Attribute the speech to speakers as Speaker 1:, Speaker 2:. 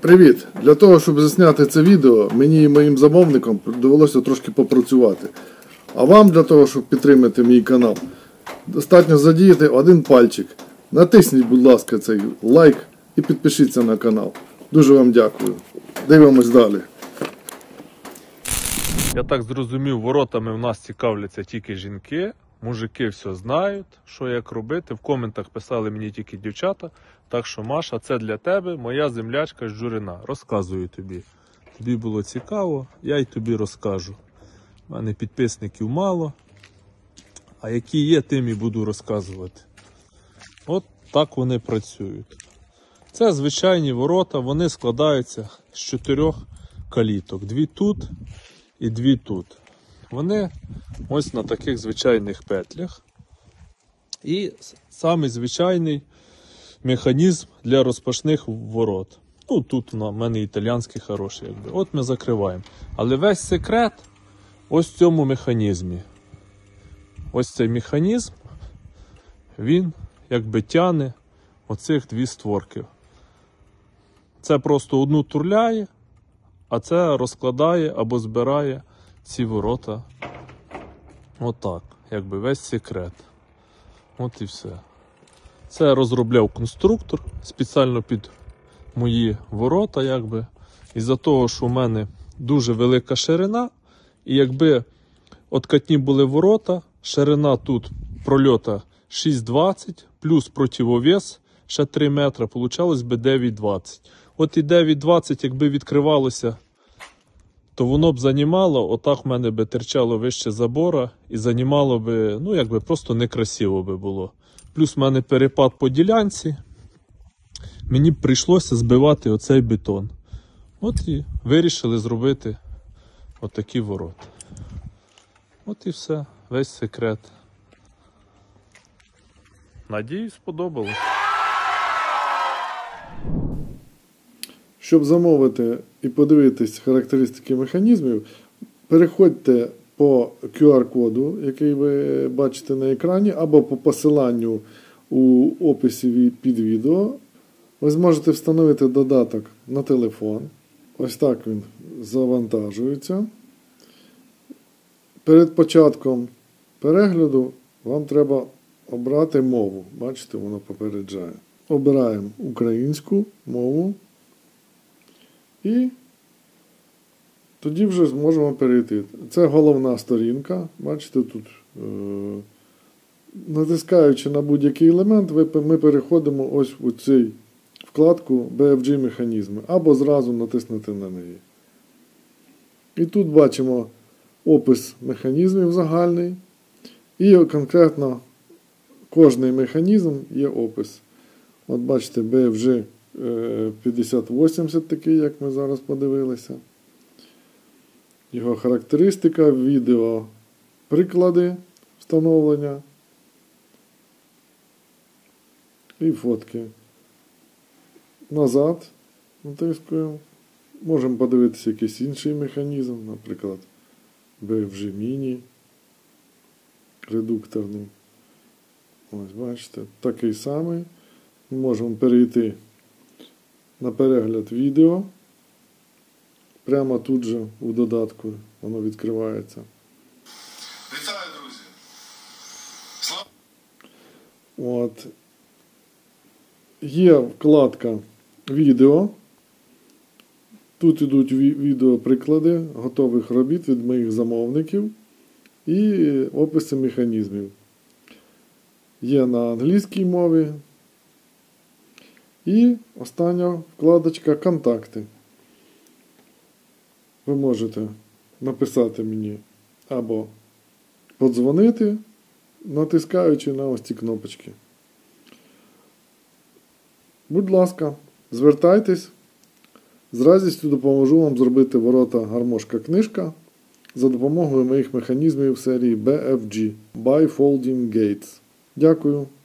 Speaker 1: Привіт! Для того, щоб засняти це відео, мені і моїм замовникам довелося трошки попрацювати. А вам для того, щоб підтримати мій канал, достатньо задіяти один пальчик. Натисніть, будь ласка, цей лайк і підпишіться на канал. Дуже вам дякую. Дивимось далі.
Speaker 2: Я так зрозумів, воротами в нас цікавляться тільки жінки. Мужики все знають, що як робити. В коментах писали мені тільки дівчата. Так що, Маша, це для тебе, моя землячка з Журина. Розказую тобі. Тобі було цікаво, я й тобі розкажу. У мене підписників мало. А які є, тим і буду розказувати. От так вони працюють. Це звичайні ворота, вони складаються з 4 каліток. 2 тут і 2 тут. Вони ось на таких звичайних петлях. І самий звичайний механізм для розпашних ворот. Ну, тут у мене італійський хороший, якби. От ми закриваємо. Але весь секрет ось в цьому механізмі. Ось цей механізм, він якби тягне оцих 2 створки. Це просто одну турляє, а це розкладає або збирає ці ворота. Отак, якби весь секрет. От і все. Це розробляв конструктор спеціально під мої ворота, якби. Із-за того, що у мене дуже велика ширина, і якби откатні були ворота, ширина тут прольота 6,20, плюс противовес ще 3 метри, получалось би 9,20. От і 9,20, якби відкривалося, то воно б займало, отак в мене би терчало вище забора, і займало би, ну якби просто некрасиво би було. Плюс в мене перепад по ділянці, мені б прийшлося збивати оцей бетон. От і вирішили зробити отакі ворота. От і все, весь секрет. Надіюсь, сподобалось.
Speaker 1: Щоб замовити і подивитись характеристики механізмів, переходьте по QR-коду, який ви бачите на екрані, або по посиланню у описі під відео. Ви зможете встановити додаток на телефон. Ось так він завантажується. Перед початком перегляду вам треба обрати мову. Бачите, воно попереджає. Обираємо українську мову. І тоді вже зможемо перейти. Це головна сторінка. Бачите, тут натискаючи на будь-який елемент, ми переходимо ось у цю вкладку BFG механізми. Або зразу натиснути на неї. І тут бачимо опис механізмів загальний. І конкретно кожний механізм є опис. От бачите, BFG 5080 такий, як ми зараз подивилися. Його характеристика, відео, приклади встановлення і фотки. Назад натискуємо. Можемо подивитися якийсь інший механізм, наприклад, BFG Mini, редукторний. Ось, бачите, такий самий. Ми можемо перейти на перегляд відео. Прямо тут же у додатку воно відкривається.
Speaker 3: Вітаю, друзі!
Speaker 1: От. Є вкладка відео. Тут йдуть відеоприклади готових робіт від моїх замовників і описи механізмів. Є на англійській мові. І остання вкладочка «Контакти». Ви можете написати мені або подзвонити, натискаючи на ось ці кнопочки. Будь ласка, звертайтесь. З радістю допоможу вам зробити ворота гармошка-книжка за допомогою моїх механізмів серії BFG – Bifolding Gates. Дякую.